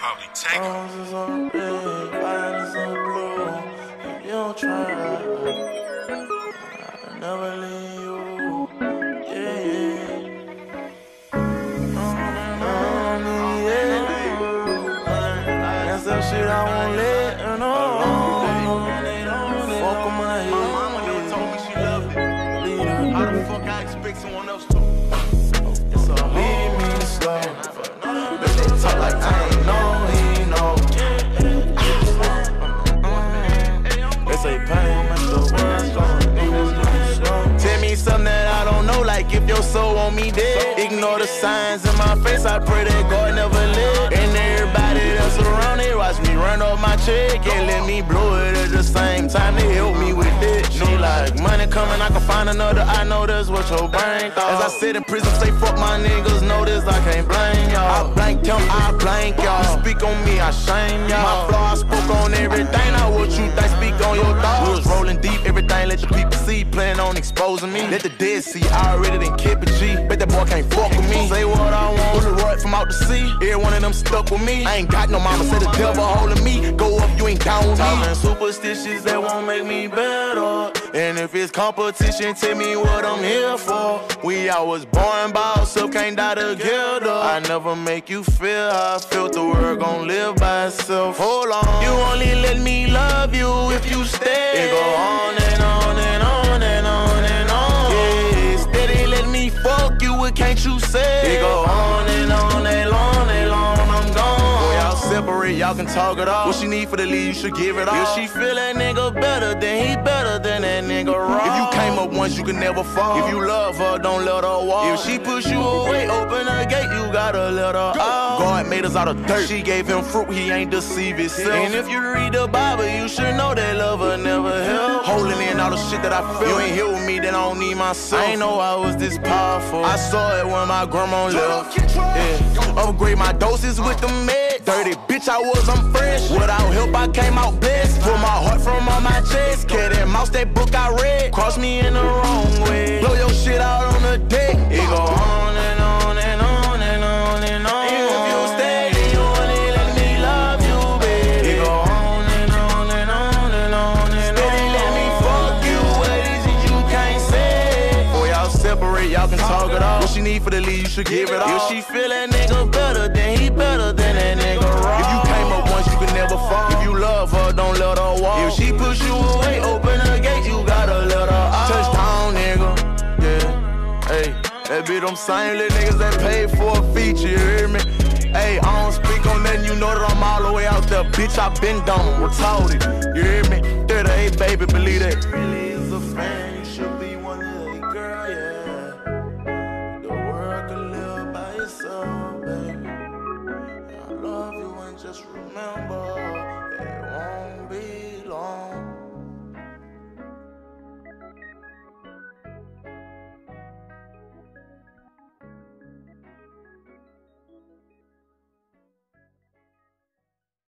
probably take it. Roses on red, violets on blue. If you don't try, I'll never leave you. That's that shit I won't let her know. Fuck on my head. My mama never told me she loved it. How the fuck I expect someone else to? It's all leave me slow. Bitch, they talk like I ain't know, he know. They say pain, make the world slow. Tell me something that I don't know, like if your soul want me dead. Ignore the signs in my face, I pray that God never let. And everybody that's around it watch me run off my check and let me blow it at the same time. They help me with it. She like, money coming, I can find another. I know that's what your brain thought. As I sit in prison, say fuck my niggas, know this, I can't blame y'all. I blank them, I blank y'all. Speak on me, I shame y'all. My flaw, I spoke on everything. Now what you think, speak on your thoughts. Was rolling deep, everything let the people see. Plan on exposing me. Let the dead see, I already done kept a G. Bet that boy can't fuck with me. Say what I want, pull the rod from out the sea. Every one of them stuck with me. I ain't got no mama, say the devil holding me. Go up, you ain't down with me. Talking superstitions that won't make me better. And if it's competition, tell me what I'm here for. We always born by ourselves, can't die together. I never make you feel how I felt. The world gon' live by itself. Hold on, you only let me love you if you stay. It go on and on and on and on and on. Yeah, steady let me fuck you, what can't you say? It go on and on and on and on, I'm gone. Boy, y'all separate, y'all can talk it off. What she need for the lead, you should give it all. If she feel that nigga better, then he better than that nigga wrong. If you came up once, you can never fall. If you love her, don't let her walk. If she push you away, open the gate, you gotta let her out. God made us out of dirt. She gave him fruit, he ain't deceive himself. And if you read the Bible, you should know that love will never help. Holding in all the shit that I feel. You ain't here with me, then I don't need myself. I ain't know I was this powerful. I saw it when my grandma left. Yeah. Upgrade my doses with the meds. Dirty bitch, I was, I'm fresh. Without help, I came out best. Pull my heart from on my chest. Cat and mouse, that book I read. Cross me in the wrong way. Blow your shit out on the deck. It go on and on and on and on and on. If you stay, then you only let me love you, baby. It go on and on and on and on and on. Steady let me fuck you, what is it you can't say? Boy, y'all separate, y'all can talk it off. What she need for the lead, you should give it all. If she feel that nigga better, then he better than that nigga wrong. If you came up once, you can never fall. If you love her, don't let her walk. If she push you away, open the gate, you gotta let her out. Touchdown, nigga, yeah. Hey, that be them same little niggas that paid for a feature, you hear me? Hey, I don't speak on nothing, you know that I'm all the way out there. Bitch, I been done, retarded, you hear me? 38, baby, believe that. Really is a fan, you should be one little girl, yeah. The world can live by itself, baby. I love you and just remember.